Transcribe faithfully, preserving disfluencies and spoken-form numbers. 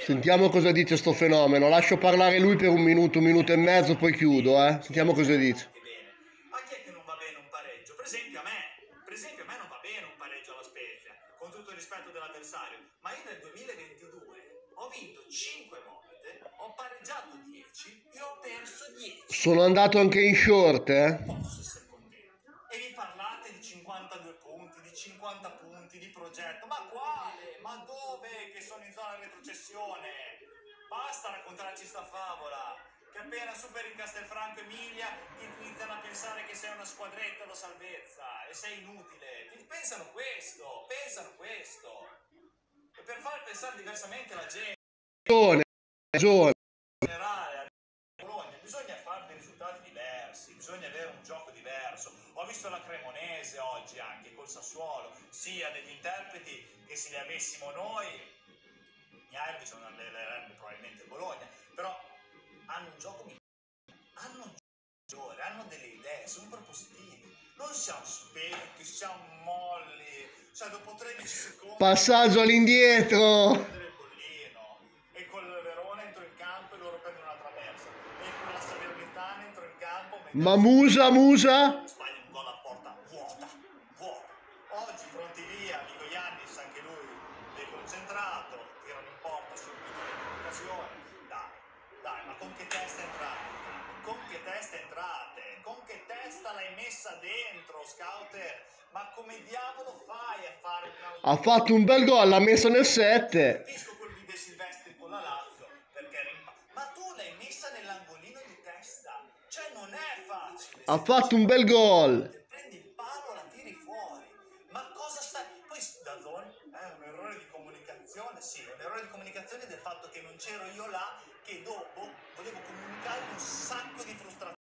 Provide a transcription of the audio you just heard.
Sentiamo cosa dice sto fenomeno. Lascio parlare lui per un minuto, un minuto e mezzo, poi chiudo, eh. Sentiamo cosa dice. Anche bene. A chi è che non va bene un pareggio? Per esempio a me. Per esempio a me non va bene un pareggio alla Spezia, con tutto il rispetto dell'avversario. Ma io nel duemilaventidue ho vinto cinque volte, ho pareggiato dieci e ho perso dieci. Sono andato anche in short, eh. Posso essere contento. E vi parlate di cinquantadue punti, di cinquanta punti, di progetto. Ma quale? Ma dove che sono in zona retrocessione? Basta raccontarci sta favola, che appena superi Castelfranco Emilia ti iniziano a pensare che sei una squadretta da salvezza e sei inutile. Ti pensano questo, pensano questo. E per far pensare diversamente la gente Ragione, ragione. in generale a Bologna bisogna fare dei risultati diversi, bisogna avere un gioco diverso. Ho visto la Cremonese oggi anche col Sassuolo, sia degli interpreti che se li avessimo noi Mihajlovic non allenerebbe probabilmente il Bologna, però hanno un gioco migliore, hanno un gioco migliore, hanno delle idee, sono propositivi, non siamo spenti, siamo molli, cioè dopo tredici secondi Passaggio all'indietro. prendere il bollino e col Verona entro in campo e loro prendono una traversa e con la Salernitana entro in campo Ma Musa, Musa? sbaglia un gol a porta vuota, vuota. Oggi pronti via, Nico Iannis, anche lui deconcentrato, tirano in porta subito le occasioni. Dai, dai, ma con che testa entrate? Con che testa entrate? Con che testa l'hai messa dentro, Scouter? Ma come diavolo fai a fare un Ha fatto un bel gol, l'ha messo nel sette. Capisco quello di De Silvestri con la Lazio, perché rimpa- ma tu l'hai messa nell'angolino di testa, cioè non è facile. Ha fatto un bel gol. Prendi il palo, la tiri fuori. Ma cosa stai? Poi Dazon è un errore di comunicazione, sì, un errore di comunicazione del fatto che non c'ero io là, che dopo volevo comunicare un sacco di frustrazione.